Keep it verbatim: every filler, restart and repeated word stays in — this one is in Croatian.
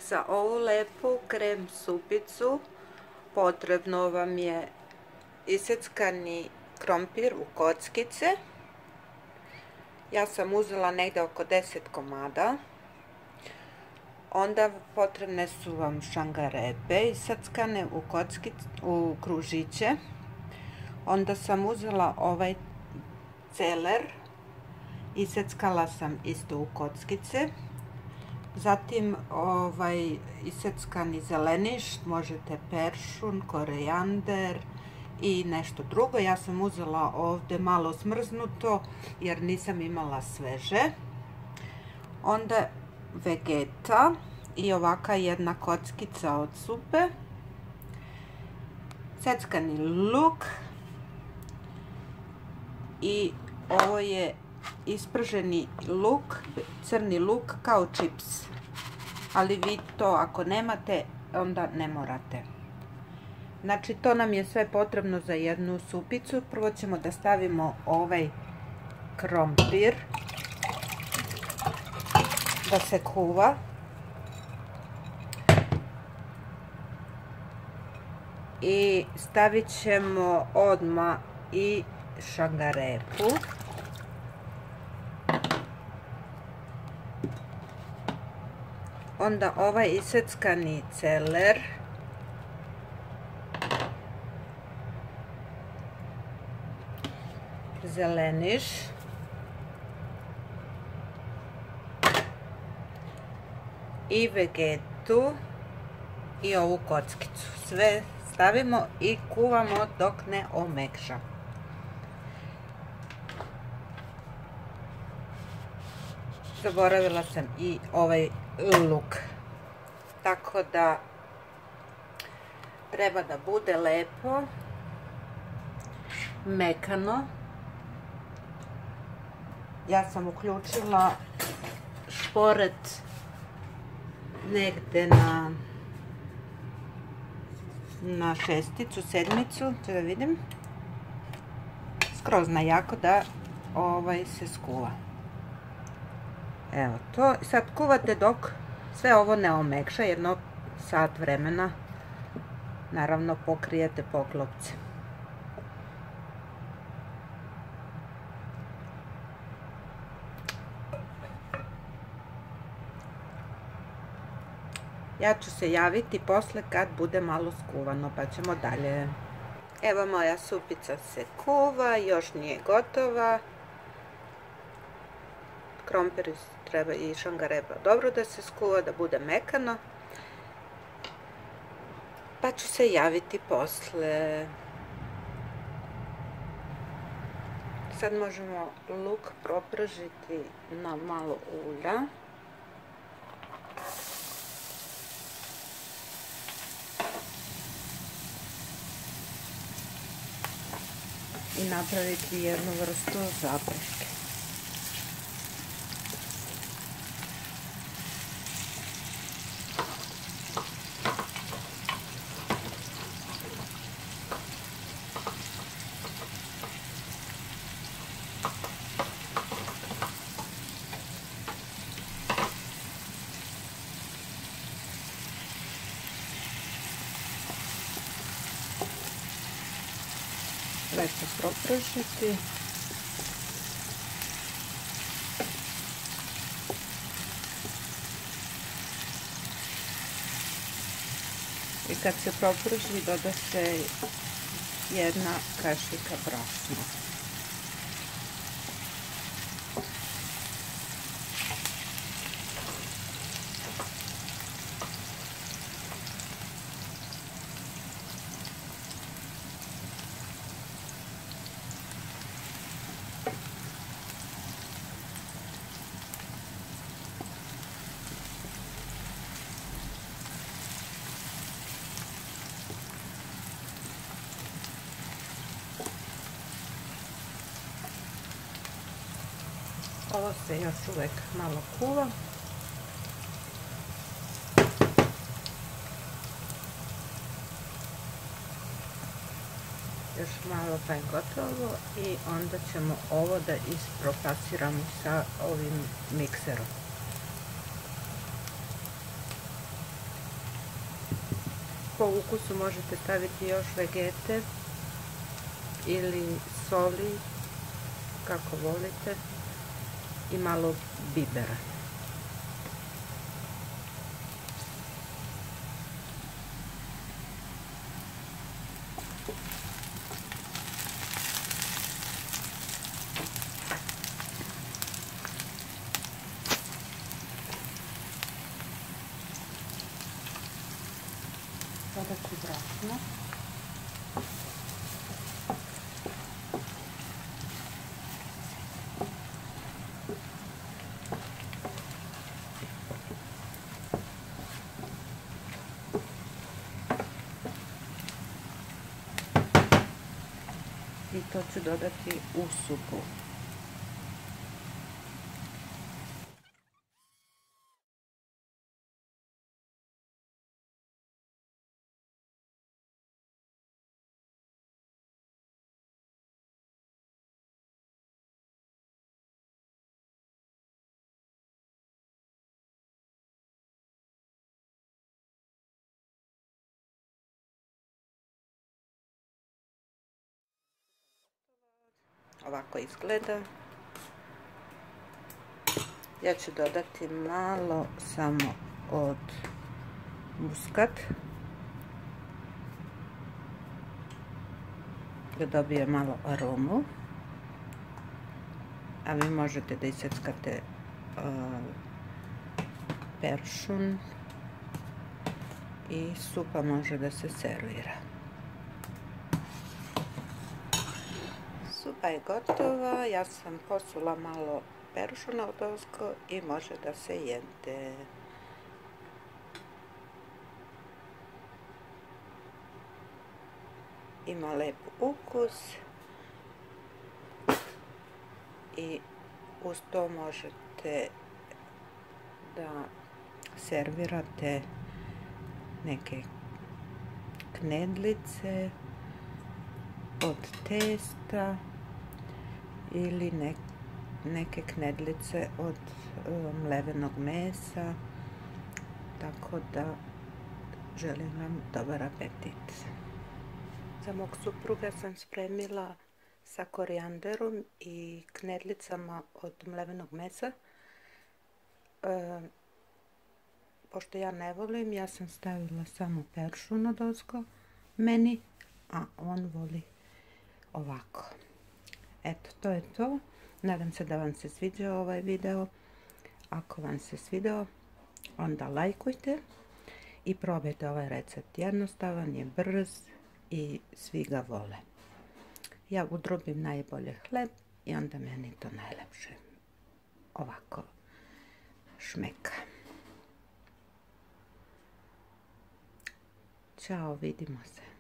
Za ovu lepu krem supicu potrebno vam je iseckani krompir u kockice. Ja sam uzela negde oko deset komada. Onda potrebne su vam šangarepe iseckane u kockice, u kružiće. Onda sam uzela ovaj celer, iseckala sam isto u kockice. Zatim ovaj iseckani zeleniš, možete peršun, korijander i nešto drugo. Ja sam uzela ovde malo smrznuto jer nisam imala sveže. Onda vegeta i ovaka jedna kockica od supe. Seckani luk i ovo je isprženi luk, crni luk kao čips, ali vi to ako nemate onda ne morate. Znači to nam je sve potrebno za jednu supicu. Prvo ćemo da stavimo ovaj krompir da se kuva. I stavit ćemo odmah i šangarepu. Onda ovaj iseckani celer. Zeleniš. I vegetu. I ovu kockicu. Sve stavimo i kuvamo dok ne omekša. Zaboravila sam i ovaj luk. Tako da treba da bude lepo, mekano. Ja sam uključila šporet negde na na šesticu, sedmicu, da vidim. Skroz na jako da ovaj se skuva. Evo to. Sad kuvate dok sve ovo ne omekša, jedno sat vremena. Naravno pokrijete poklopce. Ja ću se javiti posle kad bude malo skuvano, pa ćemo dalje. Evo moja supica se kuva, još nije gotova. Krompir treba i šangarepa dobro da se skuva, da bude mekano. Pa ću se javiti posle. Sad možemo luk propržiti na malo ulja. I napraviti jednu vrstu zapraške. Lepo propržiti. I kad se proprži doda se jedna kašika brašna. Ovo se još uvek malo kuva. Još malo pa je gotovo i onda ćemo ovo da isprofasiramo sa ovim mikserom. Po ukusu možete staviti još vegete ili soli, kako volite, i malo bibera. Sada ću brašno. I to ću dodati u supu. Ovako izgleda. Ja ću dodati malo samo od muskat da dobije malo aromu, a vi možete da iseckate uh, peršun i supa može da se servira. Supa je gotova, ja sam posula malo peršuna odozgo i može da se jede. Ima lep ukus i uz to možete da servirate neke knedlice od testa ili ne, neke knedlice od um, mlevenog mesa, tako da želim vam dobar apetit. Za mog supruga sam spremila sa korijanderom i knedlicama od mlevenog mesa. E, pošto ja ne volim, ja sam stavila samo peršun odozgo meni, a on voli ovako. Eto, to je to. Nadam se da vam se sviđao ovaj video. Ako vam se svidao, onda lajkujte i probajte ovaj recept. Jednostavan je, brz i svi ga vole. Ja udrobim najbolje hleb i onda meni to najlepše ovako šmeka. Ćao, vidimo se.